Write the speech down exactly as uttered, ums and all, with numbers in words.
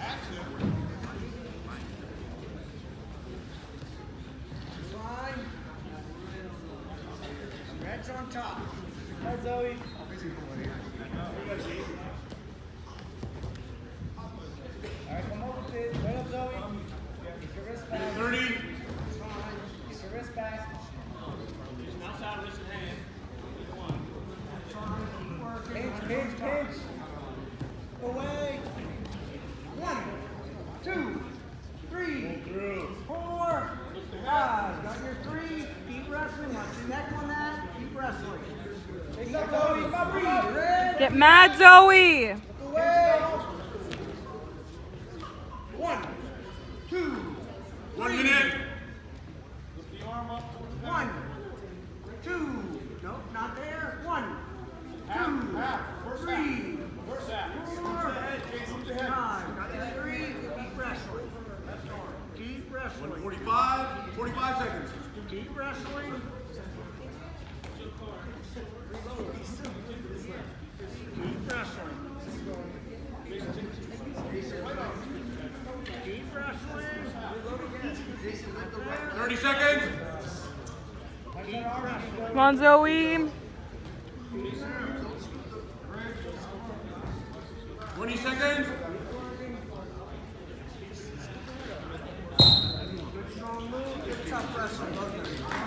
Fine. Red's on top. Hi, Zoe. All right, come over, kid. Right up, Zoe. Get your wrist back. thirty. It's fine. Get your wrist back. Outside wrist and hand. Pinch, pinch, pinch. Away. One, two, three, four, five. Got your three. Keep wrestling. Want your neck on that? Keep wrestling. Take up, Zoe. Three. Red. Get mad, Zoe! Away. One, two, One three. minute. One, two. Nope, not there. One, Half, two, half. First three, half. First half. four, five. Got your three. Keep wrestling. Keep wrestling. forty-five. forty-five seconds. Keep wrestling. Keep wrestling. Keep wrestling. thirty seconds. Come on, Zoe! twenty seconds. Good strong move. Good tough wrestling.